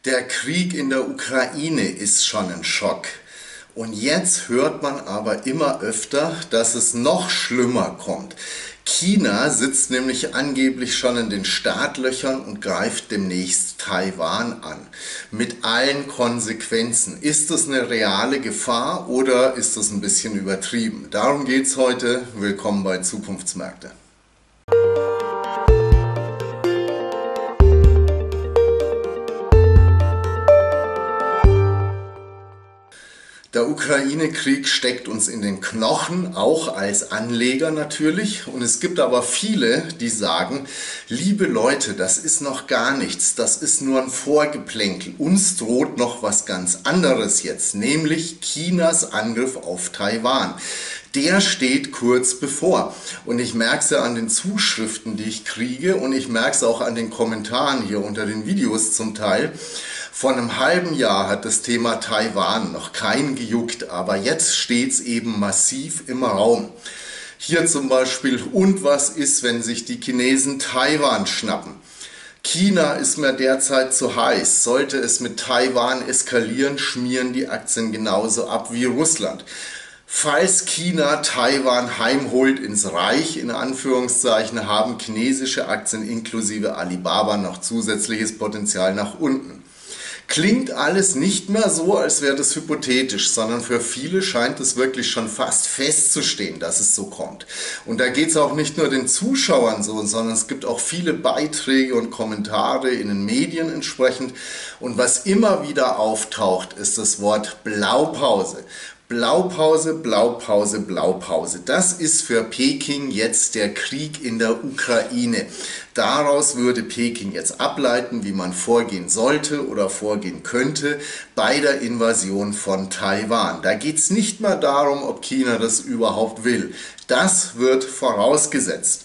Der Krieg in der Ukraine ist schon ein Schock. Und jetzt hört man aber immer öfter, dass es noch schlimmer kommt. China sitzt nämlich angeblich schon in den Startlöchern und greift demnächst Taiwan an. Mit allen Konsequenzen. Ist das eine reale Gefahr oder ist das ein bisschen übertrieben? Darum geht's heute. Willkommen bei Zukunftsmärkte. Der Ukraine-Krieg steckt uns in den Knochen, auch als Anleger natürlich. Und es gibt aber viele, die sagen, liebe Leute, das ist noch gar nichts, das ist nur ein Vorgeplänkel. Uns droht noch was ganz anderes jetzt, nämlich Chinas Angriff auf Taiwan. Der steht kurz bevor. Und ich merke es ja an den Zuschriften, die ich kriege, und ich merke es auch an den Kommentaren hier unter den Videos zum Teil. Vor einem halben Jahr hat das Thema Taiwan noch keinen gejuckt, aber jetzt steht es eben massiv im Raum. Hier zum Beispiel, und was ist, wenn sich die Chinesen Taiwan schnappen? China ist mir derzeit zu heiß. Sollte es mit Taiwan eskalieren, schmieren die Aktien genauso ab wie Russland. Falls China Taiwan heimholt ins Reich, in Anführungszeichen, haben chinesische Aktien inklusive Alibaba noch zusätzliches Potenzial nach unten. Klingt alles nicht mehr so, als wäre das hypothetisch, sondern für viele scheint es wirklich schon fast festzustehen, dass es so kommt. Und da geht es auch nicht nur den Zuschauern so, sondern es gibt auch viele Beiträge und Kommentare in den Medien entsprechend. Und was immer wieder auftaucht, ist das Wort Blaupause. Blaupause, Blaupause, Blaupause. Das ist für Peking jetzt der Krieg in der Ukraine. Daraus würde Peking jetzt ableiten, wie man vorgehen sollte oder vorgehen könnte bei der Invasion von Taiwan. Da geht es nicht mehr darum, ob China das überhaupt will. Das wird vorausgesetzt.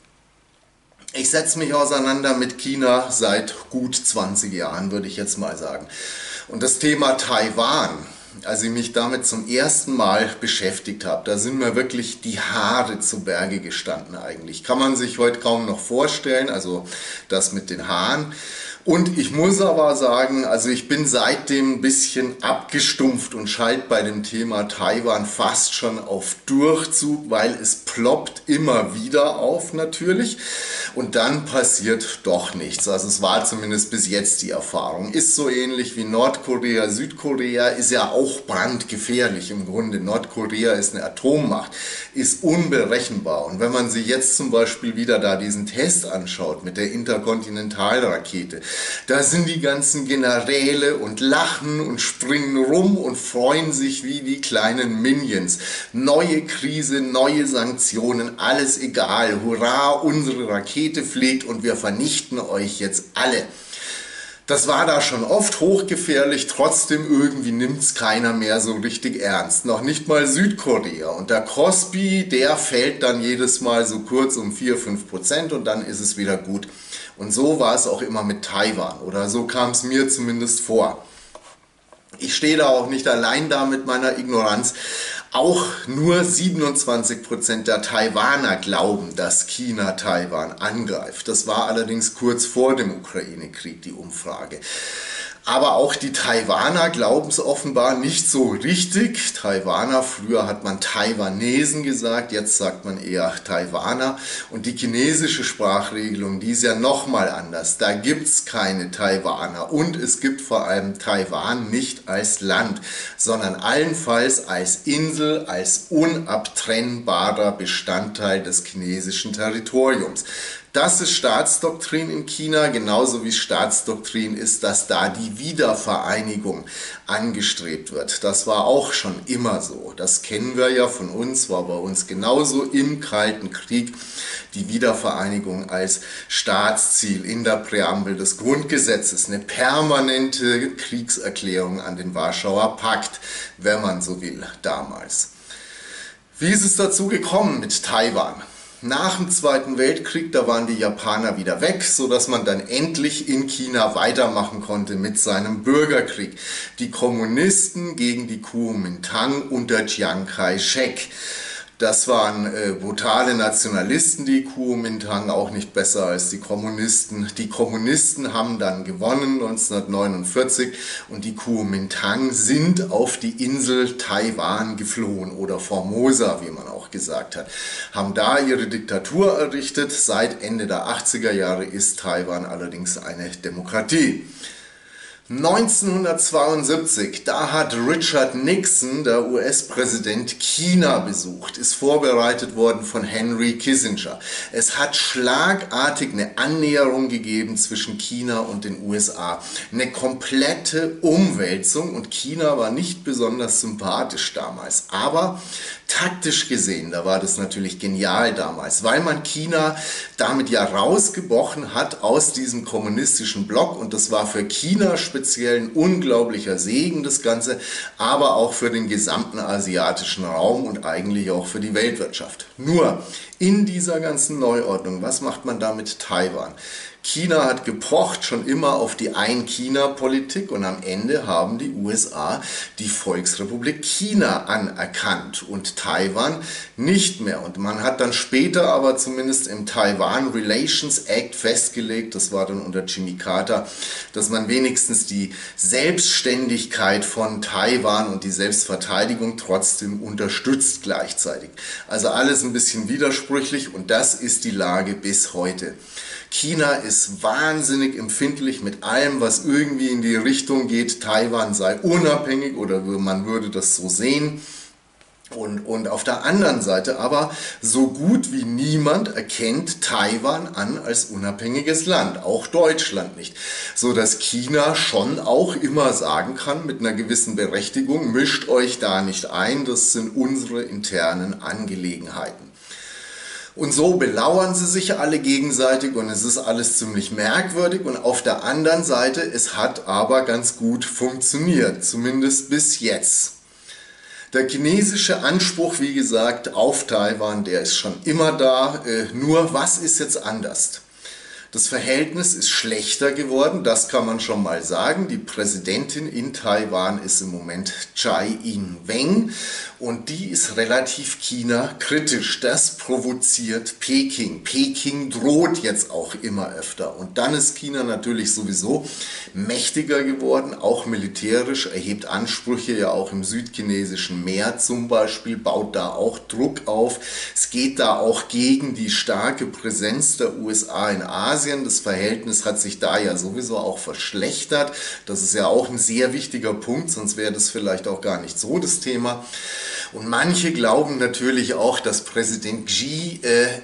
Ich setze mich auseinander mit China seit gut 20 Jahren, würde ich jetzt mal sagen. Und das Thema Taiwan, als ich mich damit zum ersten Mal beschäftigt habe, da sind mir wirklich die Haare zu Berge gestanden eigentlich. Kann man sich heute kaum noch vorstellen, also das mit den Haaren. Und ich muss aber sagen, also ich bin seitdem ein bisschen abgestumpft und schalte bei dem Thema Taiwan fast schon auf Durchzug, weil es ploppt immer wieder auf natürlich und dann passiert doch nichts. Also es war zumindest bis jetzt die Erfahrung. Ist so ähnlich wie Nordkorea, Südkorea, ist ja auch brandgefährlich im Grunde. Nordkorea ist eine Atommacht, ist unberechenbar. Und wenn man sich jetzt zum Beispiel wieder da diesen Test anschaut mit der Interkontinentalrakete, da sind die ganzen Generäle und lachen und springen rum und freuen sich wie die kleinen Minions. Neue Krise, neue Sanktionen, alles egal. Hurra, unsere Rakete fliegt und wir vernichten euch jetzt alle. Das war da schon oft hochgefährlich, trotzdem irgendwie nimmt es keiner mehr so richtig ernst. Noch nicht mal Südkorea. Und der Kospi, der fällt dann jedes Mal so kurz um 4-5% und dann ist es wieder gut. Und so war es auch immer mit Taiwan, oder so kam es mir zumindest vor. Ich stehe da auch nicht allein da mit meiner Ignoranz. Auch nur 27% der Taiwaner glauben, dass China Taiwan angreift. Das war allerdings kurz vor dem Ukraine-Krieg die Umfrage. Aber auch die Taiwaner glauben es offenbar nicht so richtig. Taiwaner, früher hat man Taiwanesen gesagt, jetzt sagt man eher Taiwaner. Und die chinesische Sprachregelung, die ist ja nochmal anders. Da gibt es keine Taiwaner und es gibt vor allem Taiwan nicht als Land, sondern allenfalls als Insel, als unabtrennbarer Bestandteil des chinesischen Territoriums. Das ist Staatsdoktrin in China, genauso wie Staatsdoktrin ist, dass da die Wiedervereinigung angestrebt wird. Das war auch schon immer so. Das kennen wir ja von uns, war bei uns genauso im Kalten Krieg die Wiedervereinigung als Staatsziel in der Präambel des Grundgesetzes. Eine permanente Kriegserklärung an den Warschauer Pakt, wenn man so will, damals. Wie ist es dazu gekommen mit Taiwan? Nach dem Zweiten Weltkrieg, da waren die Japaner wieder weg, sodass man dann endlich in China weitermachen konnte mit seinem Bürgerkrieg. Die Kommunisten gegen die Kuomintang unter Chiang Kai-shek. Das waren brutale Nationalisten, die Kuomintang, auch nicht besser als die Kommunisten. Die Kommunisten haben dann gewonnen 1949 und die Kuomintang sind auf die Insel Taiwan geflohen oder Formosa, wie man auch gesagt hat. Haben da ihre Diktatur errichtet. Seit Ende der 80er Jahre ist Taiwan allerdings eine Demokratie. 1972, da hat Richard Nixon, der US-Präsident, China besucht, ist vorbereitet worden von Henry Kissinger. Es hat schlagartig eine Annäherung gegeben zwischen China und den USA. Eine komplette Umwälzung und China war nicht besonders sympathisch damals. Aber taktisch gesehen, da war das natürlich genial damals, weil man China damit ja rausgebrochen hat aus diesem kommunistischen Block und das war für China speziell ein unglaublicher Segen, das Ganze, aber auch für den gesamten asiatischen Raum und eigentlich auch für die Weltwirtschaft. Nur in dieser ganzen Neuordnung, was macht man da mit Taiwan? China hat gepocht schon immer auf die Ein-China-Politik und am Ende haben die USA die Volksrepublik China anerkannt und Taiwan nicht mehr. Und man hat dann später aber zumindest im Taiwan Relations Act festgelegt, das war dann unter Jimmy Carter, dass man wenigstens die Selbstständigkeit von Taiwan und die Selbstverteidigung trotzdem unterstützt gleichzeitig. Also alles ein bisschen widersprüchlich und das ist die Lage bis heute. China ist wahnsinnig empfindlich mit allem, was irgendwie in die Richtung geht, Taiwan sei unabhängig oder man würde das so sehen. Und auf der anderen Seite aber so gut wie niemand erkennt Taiwan an als unabhängiges Land, auch Deutschland nicht, so dass China schon auch immer sagen kann mit einer gewissen Berechtigung, mischt euch da nicht ein, das sind unsere internen Angelegenheiten. Und so belauern sie sich alle gegenseitig und es ist alles ziemlich merkwürdig und auf der anderen Seite, es hat aber ganz gut funktioniert, zumindest bis jetzt. Der chinesische Anspruch, wie gesagt, auf Taiwan, der ist schon immer da, nur was ist jetzt anders? Das Verhältnis ist schlechter geworden, das kann man schon mal sagen. Die Präsidentin in Taiwan ist im Moment Tsai Ing-wen und die ist relativ China-kritisch. Das provoziert Peking. Peking droht jetzt auch immer öfter. Und dann ist China natürlich sowieso mächtiger geworden, auch militärisch, erhebt Ansprüche ja auch im südchinesischen Meer zum Beispiel, baut da auch Druck auf. Es geht da auch gegen die starke Präsenz der USA in Asien. Das Verhältnis hat sich da ja sowieso auch verschlechtert. Das ist ja auch ein sehr wichtiger Punkt, sonst wäre das vielleicht auch gar nicht so das Thema. Und manche glauben natürlich auch, dass Präsident Xi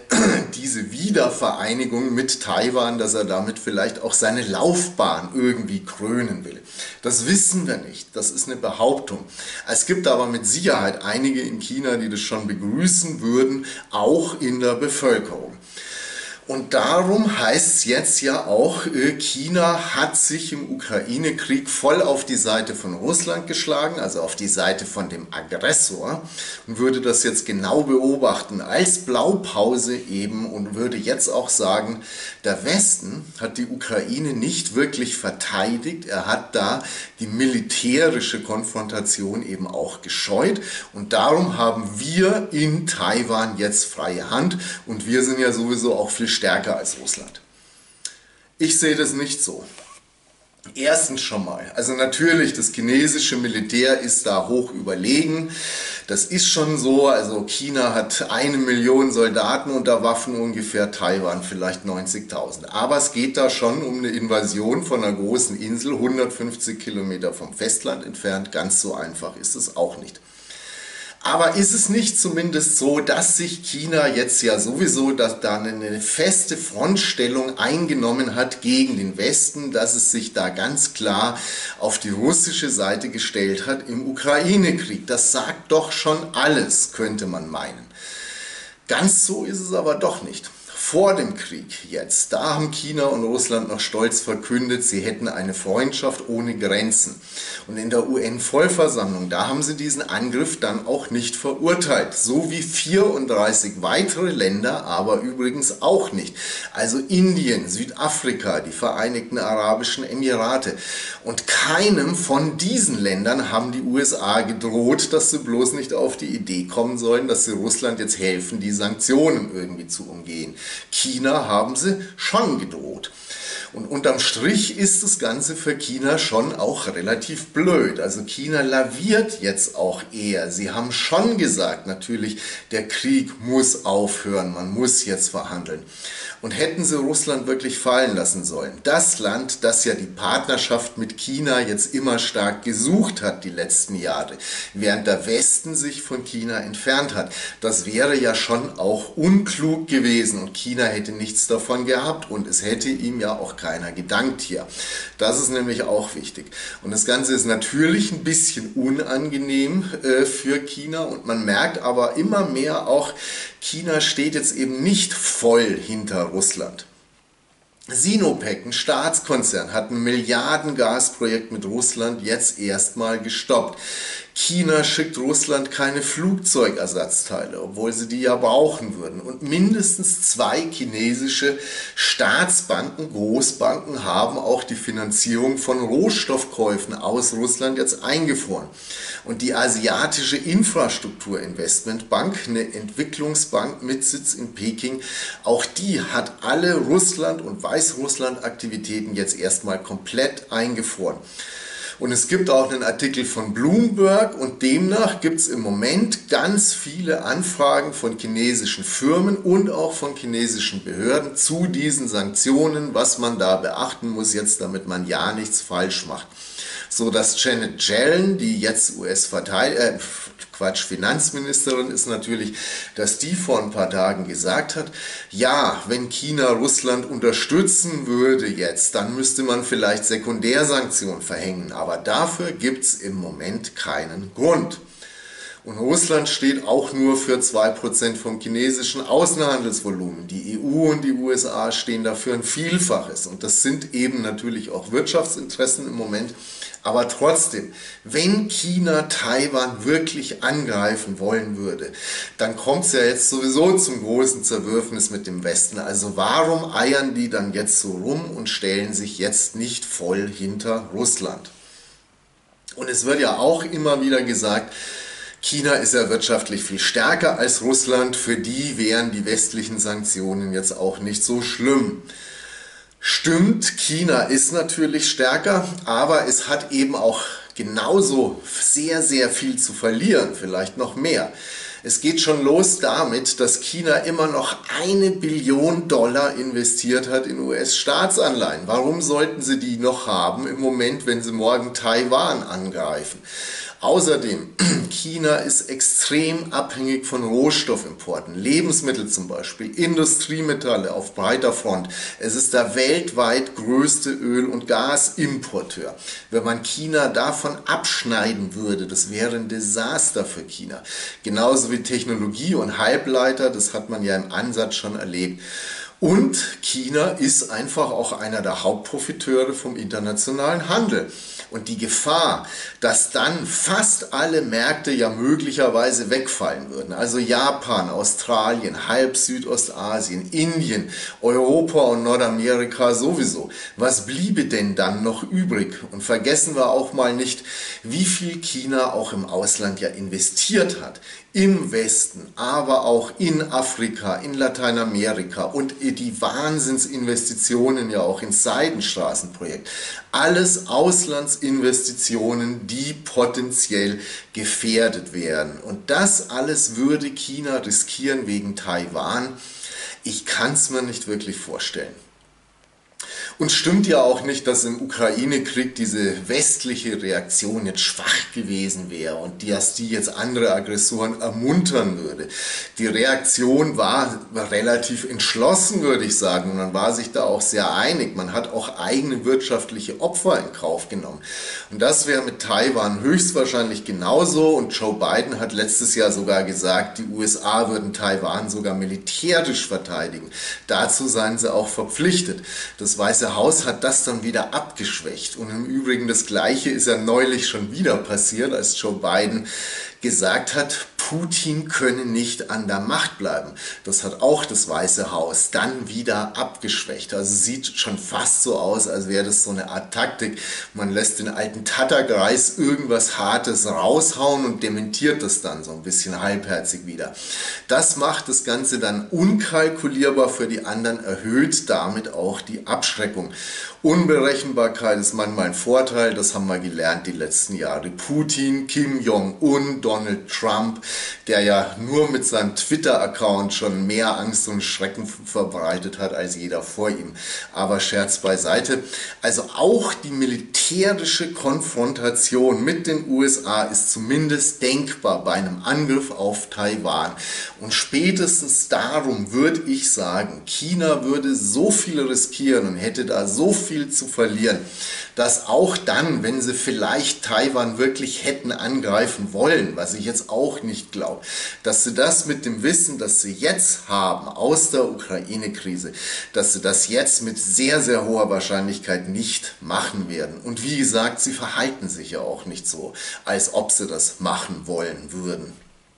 diese Wiedervereinigung mit Taiwan, dass er damit vielleicht auch seine Laufbahn irgendwie krönen will. Das wissen wir nicht, das ist eine Behauptung. Es gibt aber mit Sicherheit einige in China, die das schon begrüßen würden, auch in der Bevölkerung. Und darum heißt es jetzt ja auch, China hat sich im Ukraine-Krieg voll auf die Seite von Russland geschlagen, also auf die Seite von dem Aggressor und würde das jetzt genau beobachten als Blaupause eben und würde jetzt auch sagen, der Westen hat die Ukraine nicht wirklich verteidigt, er hat da die militärische Konfrontation eben auch gescheut und darum haben wir in Taiwan jetzt freie Hand und wir sind ja sowieso auch viel stärker als Russland. Ich sehe das nicht so. Erstens schon mal, also natürlich, das chinesische Militär ist da hoch überlegen. Das ist schon so, also China hat 1 Million Soldaten unter Waffen, ungefähr Taiwan vielleicht 90.000. Aber es geht da schon um eine Invasion von einer großen Insel, 150 Kilometer vom Festland entfernt. Ganz so einfach ist es auch nicht. Aber ist es nicht zumindest so, dass sich China jetzt ja sowieso da eine feste Frontstellung eingenommen hat gegen den Westen, dass es sich da ganz klar auf die russische Seite gestellt hat im Ukraine-Krieg? Das sagt doch schon alles, könnte man meinen. Ganz so ist es aber doch nicht. Vor dem Krieg jetzt, da haben China und Russland noch stolz verkündet, sie hätten eine Freundschaft ohne Grenzen. Und in der UN-Vollversammlung, da haben sie diesen Angriff dann auch nicht verurteilt. So wie 34 weitere Länder, aber übrigens auch nicht. Also Indien, Südafrika, die Vereinigten Arabischen Emirate. Und keinem von diesen Ländern haben die USA gedroht, dass sie bloß nicht auf die Idee kommen sollen, dass sie Russland jetzt helfen, die Sanktionen irgendwie zu umgehen. China haben sie schon gedroht. Und unterm Strich ist das Ganze für China schon auch relativ blöd. Also China laviert jetzt auch eher. Sie haben schon gesagt, natürlich, der Krieg muss aufhören, man muss jetzt verhandeln. Und hätten sie Russland wirklich fallen lassen sollen, das Land, das ja die Partnerschaft mit China jetzt immer stark gesucht hat die letzten Jahre, während der Westen sich von China entfernt hat, das wäre ja schon auch unklug gewesen und China hätte nichts davon gehabt und es hätte ihm ja auch keiner gedankt hier. Das ist nämlich auch wichtig. Und das Ganze ist natürlich ein bisschen unangenehm für China und man merkt aber immer mehr auch, China steht jetzt eben nicht voll hinter Russland. Sinopec, ein Staatskonzern, hat ein Milliarden-Gasprojekt mit Russland jetzt erstmal gestoppt. China schickt Russland keine Flugzeugersatzteile, obwohl sie die ja brauchen würden. Und mindestens 2 chinesische Staatsbanken, Großbanken, haben auch die Finanzierung von Rohstoffkäufen aus Russland jetzt eingefroren. Und die Asiatische Infrastrukturinvestmentbank, eine Entwicklungsbank mit Sitz in Peking, auch die hat alle Russland- und Weißrussland-Aktivitäten jetzt erstmal komplett eingefroren. Und es gibt auch einen Artikel von Bloomberg und demnach gibt es im Moment ganz viele Anfragen von chinesischen Firmen und auch von chinesischen Behörden zu diesen Sanktionen, was man da beachten muss jetzt, damit man ja nichts falsch macht. So dass Janet Yellen, die jetzt Finanzministerin ist natürlich, dass die vor ein paar Tagen gesagt hat, ja, wenn China Russland unterstützen würde jetzt, dann müsste man vielleicht Sekundärsanktionen verhängen, aber dafür gibt es im Moment keinen Grund. Und Russland steht auch nur für 2% vom chinesischen Außenhandelsvolumen. Die EU und die USA stehen dafür ein Vielfaches. Und das sind eben natürlich auch Wirtschaftsinteressen im Moment. Aber trotzdem, wenn China Taiwan wirklich angreifen wollen würde, dann kommt es ja jetzt sowieso zum großen Zerwürfnis mit dem Westen. Also warum eiern die dann jetzt so rum und stellen sich jetzt nicht voll hinter Russland? Und es wird ja auch immer wieder gesagt, China ist ja wirtschaftlich viel stärker als Russland, für die wären die westlichen Sanktionen jetzt auch nicht so schlimm. Stimmt, China ist natürlich stärker, aber es hat eben auch genauso sehr, sehr viel zu verlieren, vielleicht noch mehr. Es geht schon los damit, dass China immer noch $1 Billion investiert hat in US-Staatsanleihen. Warum sollten sie die noch haben im Moment, wenn sie morgen Taiwan angreifen? Außerdem, China ist extrem abhängig von Rohstoffimporten, Lebensmittel zum Beispiel, Industriemetalle auf breiter Front. Es ist der weltweit größte Öl- und Gasimporteur. Wenn man China davon abschneiden würde, das wäre ein Desaster für China. Genauso wie Technologie und Halbleiter, das hat man ja im Ansatz schon erlebt. Und China ist einfach auch einer der Hauptprofiteure vom internationalen Handel. Und die Gefahr, dass dann fast alle Märkte ja möglicherweise wegfallen würden, also Japan, Australien, halb Südostasien, Indien, Europa und Nordamerika sowieso, was bliebe denn dann noch übrig? Und vergessen wir auch mal nicht, wie viel China auch im Ausland ja investiert hat. Im Westen, aber auch in Afrika, in Lateinamerika und die Wahnsinnsinvestitionen ja auch ins Seidenstraßenprojekt. Alles Auslandsinvestitionen, die potenziell gefährdet werden. Und das alles würde China riskieren wegen Taiwan. Ich kann es mir nicht wirklich vorstellen. Und stimmt ja auch nicht, dass im Ukraine-Krieg diese westliche Reaktion jetzt schwach gewesen wäre und dass die jetzt andere Aggressoren ermuntern würde. Die Reaktion war relativ entschlossen, würde ich sagen. Und man war sich da auch sehr einig. Man hat auch eigene wirtschaftliche Opfer in Kauf genommen. Und das wäre mit Taiwan höchstwahrscheinlich genauso. Und Joe Biden hat letztes Jahr sogar gesagt, die USA würden Taiwan sogar militärisch verteidigen. Dazu seien sie auch verpflichtet. Das Weiße Haus hat das dann wieder abgeschwächt. Und im Übrigen das Gleiche ist ja neulich schon wieder passiert, als Joe Biden gesagt hat, Putin könne nicht an der Macht bleiben. Das hat auch das Weiße Haus dann wieder abgeschwächt. Also sieht schon fast so aus, als wäre das so eine Art Taktik. Man lässt den alten Tattergreis irgendwas Hartes raushauen und dementiert das dann so ein bisschen halbherzig wieder. Das macht das Ganze dann unkalkulierbar für die anderen, erhöht damit auch die Abschreckung. Unberechenbarkeit ist manchmal ein Vorteil, das haben wir gelernt die letzten Jahre. Putin, Kim Jong-un, Donald Trump, der ja nur mit seinem Twitter-Account schon mehr Angst und Schrecken verbreitet hat als jeder vor ihm. Aber Scherz beiseite. Also auch die militärische Konfrontation mit den USA ist zumindest denkbar bei einem Angriff auf Taiwan. Und spätestens darum würde ich sagen, China würde so viel riskieren und hätte da so viel zu verlieren, dass auch dann, wenn sie vielleicht Taiwan wirklich hätten angreifen wollen, was ich jetzt auch nicht glaube, dass sie das mit dem Wissen, das sie jetzt haben aus der Ukraine-Krise, dass sie das jetzt mit sehr, sehr hoher Wahrscheinlichkeit nicht machen werden. Und wie gesagt, sie verhalten sich ja auch nicht so, als ob sie das machen wollen würden.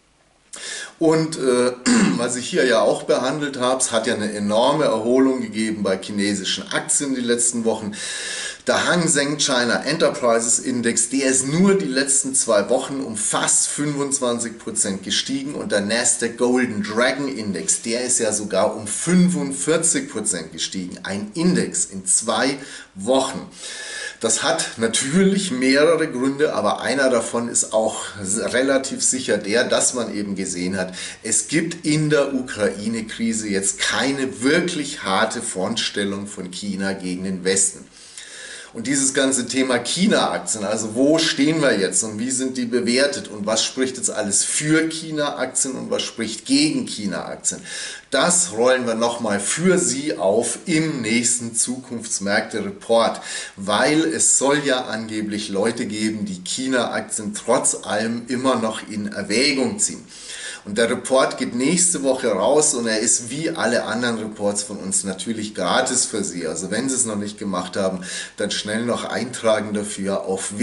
Und was ich hier ja auch behandelt habe, es hat ja eine enorme Erholung gegeben bei chinesischen Aktien die letzten Wochen. Der Hang Seng China Enterprises Index, der ist nur die letzten 2 Wochen um fast 25% gestiegen und der Nasdaq Golden Dragon Index, der ist ja sogar um 45% gestiegen. Ein Index in 2 Wochen. Das hat natürlich mehrere Gründe, aber einer davon ist auch relativ sicher der, dass man eben gesehen hat, es gibt in der Ukraine-Krise jetzt keine wirklich harte Frontstellung von China gegen den Westen. Und dieses ganze Thema China-Aktien, also wo stehen wir jetzt und wie sind die bewertet und was spricht jetzt alles für China-Aktien und was spricht gegen China-Aktien, das rollen wir nochmal für Sie auf im nächsten Zukunftsmärkte-Report, weil es soll ja angeblich Leute geben, die China-Aktien trotz allem immer noch in Erwägung ziehen. Und der Report geht nächste Woche raus und er ist wie alle anderen Reports von uns natürlich gratis für Sie. Also wenn Sie es noch nicht gemacht haben, dann schnell noch eintragen dafür auf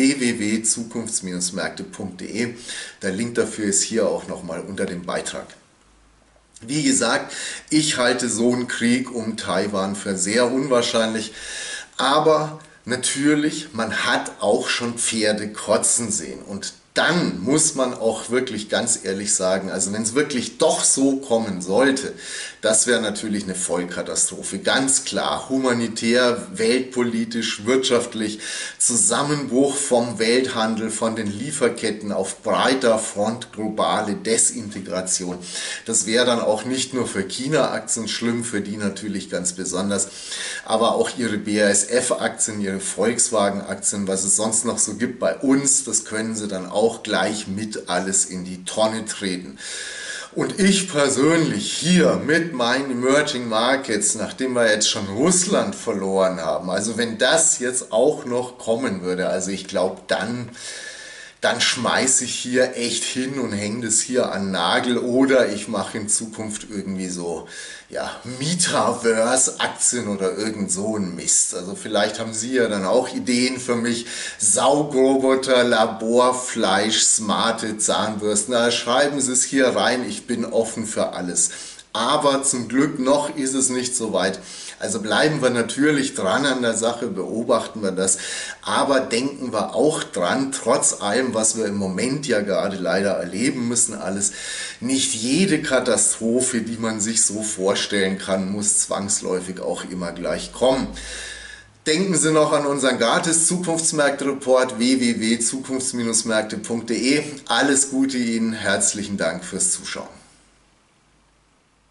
www.zukunfts-märkte.de. Der Link dafür ist hier auch nochmal unter dem Beitrag. Wie gesagt, ich halte so einen Krieg um Taiwan für sehr unwahrscheinlich, aber natürlich, man hat auch schon Pferde kotzen sehen und dann muss man auch wirklich ganz ehrlich sagen, also wenn es wirklich doch so kommen sollte, das wäre natürlich eine Vollkatastrophe. Ganz klar, humanitär, weltpolitisch, wirtschaftlich, Zusammenbruch vom Welthandel, von den Lieferketten auf breiter Front, globale Desintegration. Das wäre dann auch nicht nur für China-Aktien schlimm, für die natürlich ganz besonders, aber auch ihre BASF-Aktien, ihre Volkswagen-Aktien, was es sonst noch so gibt bei uns, das können sie dann auch gleich mit alles in die Tonne treten. Und ich persönlich hier mit meinen Emerging Markets, nachdem wir jetzt schon Russland verloren haben, also wenn das jetzt auch noch kommen würde, also ich glaube, dann schmeiße ich hier echt hin und hänge das hier an den Nagel oder ich mache in Zukunft irgendwie so, ja, Metaverse-Aktien oder irgend so ein Mist. Also vielleicht haben Sie ja dann auch Ideen für mich. Saugroboter, Laborfleisch, smarte Zahnbürsten. Na, schreiben Sie es hier rein, ich bin offen für alles. Aber zum Glück noch ist es nicht so weit. Also bleiben wir natürlich dran an der Sache, beobachten wir das, aber denken wir auch dran, trotz allem, was wir im Moment ja gerade leider erleben müssen, alles, nicht jede Katastrophe, die man sich so vorstellen kann, muss zwangsläufig auch immer gleich kommen. Denken Sie noch an unseren gratis Zukunftsmärkte-Report www.zukunfts-märkte.de. Alles Gute Ihnen, herzlichen Dank fürs Zuschauen.